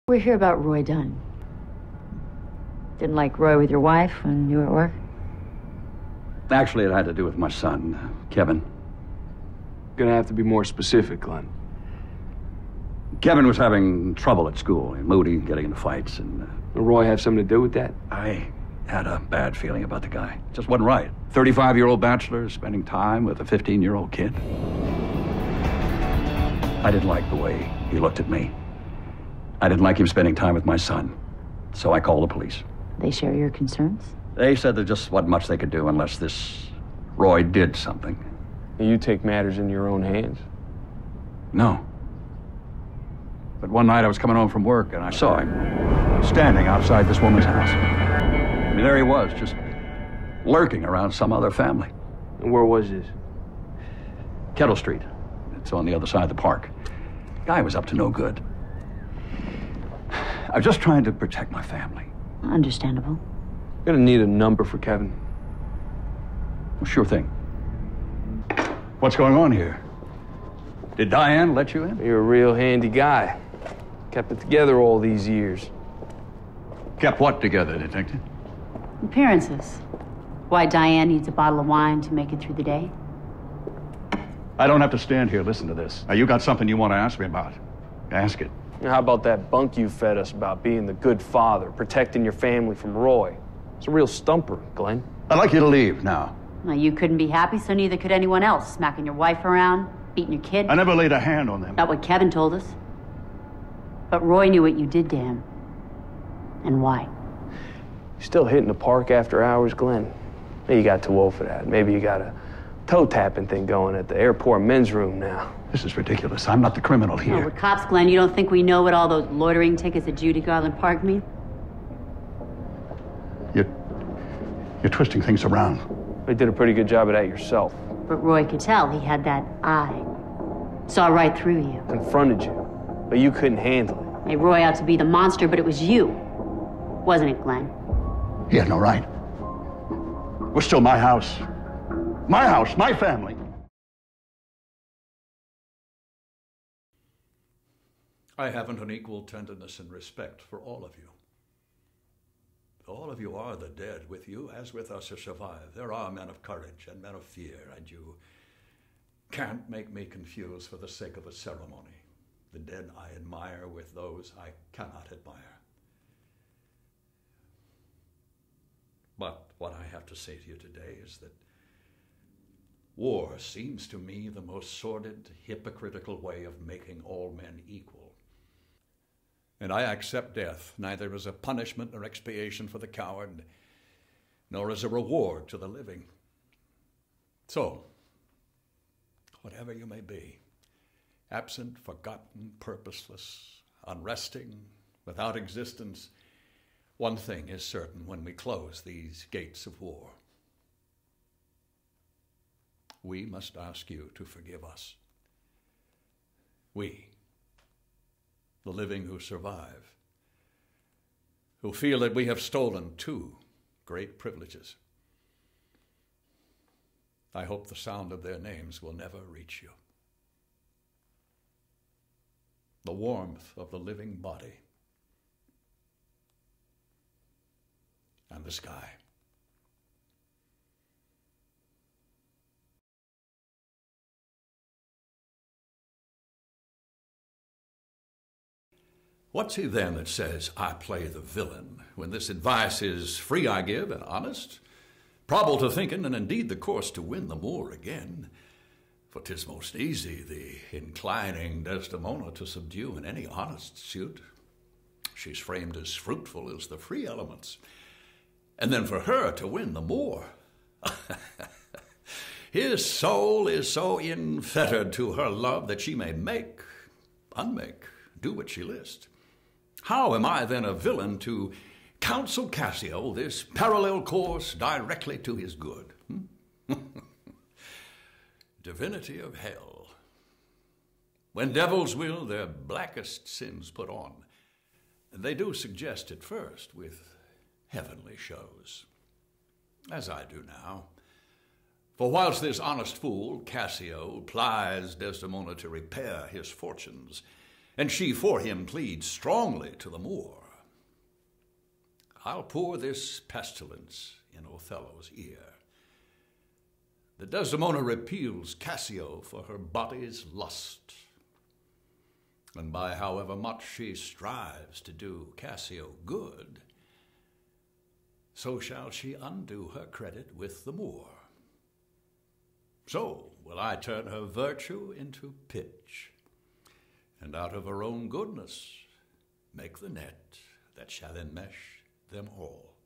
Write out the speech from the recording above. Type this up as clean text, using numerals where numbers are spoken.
We're here about Roy Dunn. Didn't like Roy with your wife when you were at work? Actually, it had to do with my son, Kevin. Gonna have to be more specific, Glenn. Kevin was having trouble at school, moody, getting into fights, and... Will Roy have something to do with that? I had a bad feeling about the guy. Just wasn't right. 35-year-old bachelor spending time with a 15-year-old kid. I didn't like the way he looked at me. I didn't like him spending time with my son. So I called the police. They share your concerns? They said there just wasn't much they could do unless this Roy did something. You take matters in your own hands? No. But one night I was coming home from work and I saw him standing outside this woman's house. I mean, there he was, just lurking around some other family. And where was this? Kettle Street. It's on the other side of the park. Guy was up to no good. I was just trying to protect my family. Understandable. Gonna need a number for Kevin. Well, sure thing. What's going on here? Did Diane let you in? You're a real handy guy. Kept it together all these years. Kept what together, Detective? Appearances. Why Diane needs a bottle of wine to make it through the day? I don't have to stand here. Listen to this. Now, you got something you want to ask me about. Ask it. How about that bunk you fed us about being the good father, protecting your family from Roy? It's a real stumper, Glenn. I'd like you to leave now. Well, you couldn't be happy, so neither could anyone else. Smacking your wife around, beating your kid. I never laid a hand on them. Not what Kevin told us. But Roy knew what you did to him. And why. You still hitting the park after hours, Glenn? Maybe you got too old for that. Maybe you got a toe-tapping thing going at the airport men's room now. This is ridiculous. I'm not the criminal here. No, we're cops, Glenn. You don't think we know what all those loitering tickets at Judy Garland Park mean? You're twisting things around. You did a pretty good job of that yourself. But Roy could tell he had that eye. Saw right through you. Confronted you, but you couldn't handle it. Hey, Roy ought to be the monster, but it was you. Wasn't it, Glenn? He had no right. It was still my house. My house, my family. I haven't an equal tenderness and respect for all of you. All of you are the dead. With you, as with us who survive, there are men of courage and men of fear, and you can't make me confuse for the sake of a ceremony the dead I admire with those I cannot admire. But what I have to say to you today is that war seems to me the most sordid, hypocritical way of making all men equal. And I accept death neither as a punishment or expiation for the coward, nor as a reward to the living. So, whatever you may be, absent, forgotten, purposeless, unresting, without existence, one thing is certain when we close these gates of war. We must ask you to forgive us. We, the living who survive, who feel that we have stolen two great privileges. I hope the sound of their names will never reach you. The warmth of the living body and the sky. What's he then that says, I play the villain, when this advice is free I give and honest, probable to thinking, and indeed the course to win the more again? For 'tis most easy the inclining Desdemona to subdue in any honest suit. She's framed as fruitful as the free elements, and then for her to win the more. His soul is so infettered to her love that she may make, unmake, do what she list. How am I then a villain to counsel Cassio this parallel course directly to his good? Divinity of hell. When devils will their blackest sins put on, they do suggest at first with heavenly shows, as I do now. For whilst this honest fool, Cassio, plies Desdemona to repair his fortunes, and she for him pleads strongly to the Moor. I'll pour this pestilence in Othello's ear, that Desdemona repeals Cassio for her body's lust, and by however much she strives to do Cassio good, so shall she undo her credit with the Moor. So will I turn her virtue into pitch, and out of her own goodness make the net that shall enmesh them all.